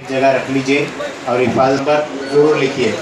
जगह रख लीजिए और हिफाजत पर जरूर लिखिए।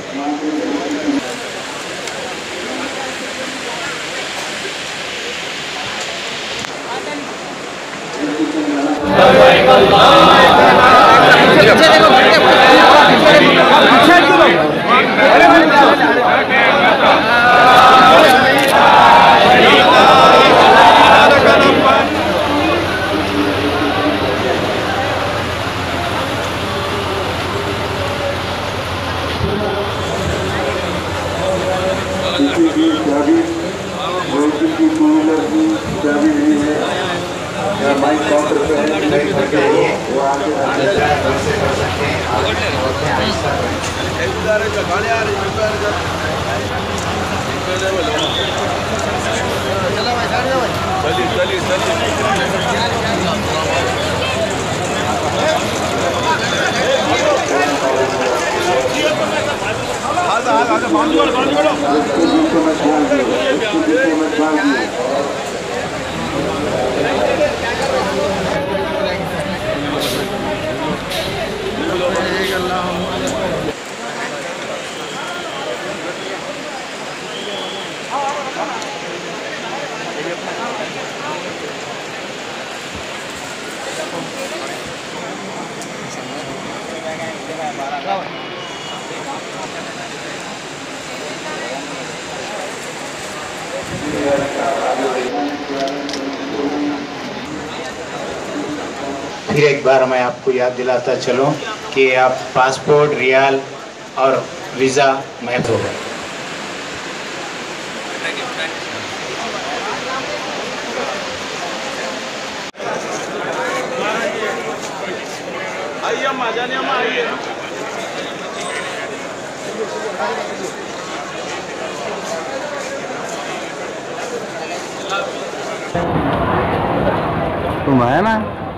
फिर एक बार मैं आपको याद दिलाता चलूं कि आप पासपोर्ट, रियाल और वीज़ा महत्व होगा। तुम है ना।